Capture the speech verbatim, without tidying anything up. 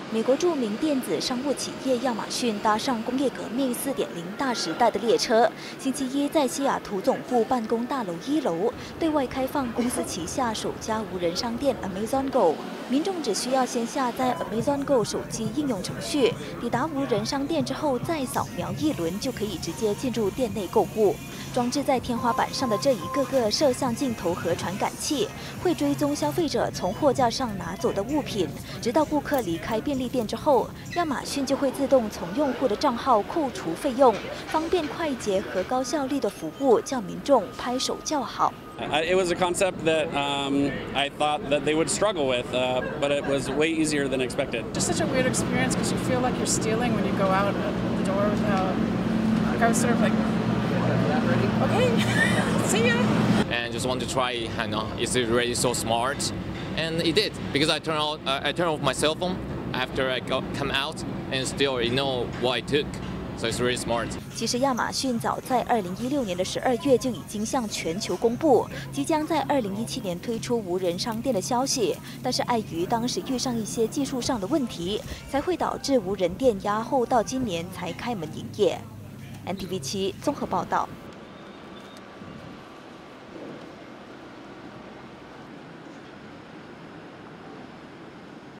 美国著名电子商务企业亚马逊搭上工业革命 四点零 大时代的列车，星期一在西雅图总部办公大楼一楼对外开放公司旗下首家无人商店 Amazon Go。民众只需要先下载 Amazon Go 手机应用程序，抵达无人商店之后再扫描一轮，就可以直接进入店内购物。装置在天花板上的这一个个摄像镜头和传感器，会追踪消费者从货架上拿走的物品，直到顾客离开便利店之后，亚马逊就会自动从用户的账号扣除费用，方便快捷和高效率的服务，叫民众拍手叫好。 It was a concept that um, I thought that they would struggle with, uh, but it was way easier than expected. Just such a weird experience because you feel like you're stealing when you go out the door without. Like I was sort of like, okay, see ya. And just want to try, you know, is it really so smart? And it did because I turned out, uh, I turned off my cell phone after I got, come out, and still you know what I took. So it's really smart. 其实亚马逊早在二零一六年的十二月就已经向全球公布，即将在二零一七年推出无人商店的消息，但是碍于当时遇上一些技术上的问题，才会导致无人店压后到今年才开门营业。N T V 七综合报道。